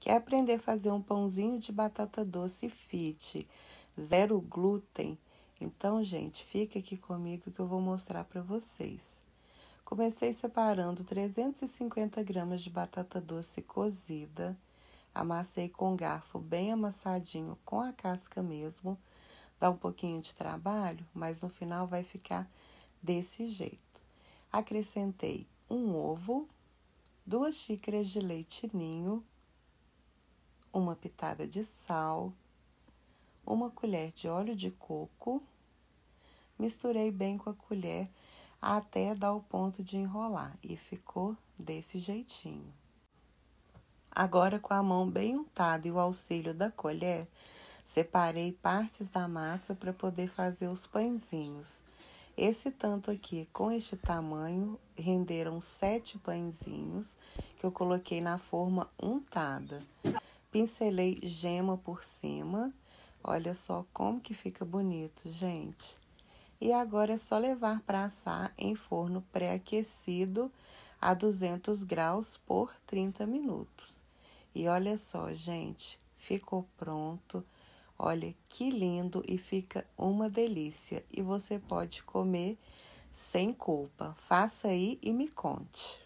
Quer aprender a fazer um pãozinho de batata doce fit, zero glúten? Então, gente, fica aqui comigo que eu vou mostrar para vocês. Comecei separando 350 gramas de batata doce cozida. Amassei com garfo bem amassadinho, com a casca mesmo. Dá um pouquinho de trabalho, mas no final vai ficar desse jeito. Acrescentei um ovo, 2 xícaras de leite ninho, uma pitada de sal, uma colher de óleo de coco. Misturei bem com a colher até dar o ponto de enrolar e ficou desse jeitinho. Agora, com a mão bem untada e o auxílio da colher, separei partes da massa para poder fazer os pãezinhos. Esse tanto aqui, com este tamanho, renderam 7 pãezinhos que eu coloquei na forma untada. Pincelei gema por cima. Olha só como que fica bonito, gente. E agora é só levar para assar em forno pré-aquecido a 200 graus por 30 minutos. E olha só, gente, ficou pronto. Olha que lindo e fica uma delícia. E você pode comer sem culpa. Faça aí e me conte.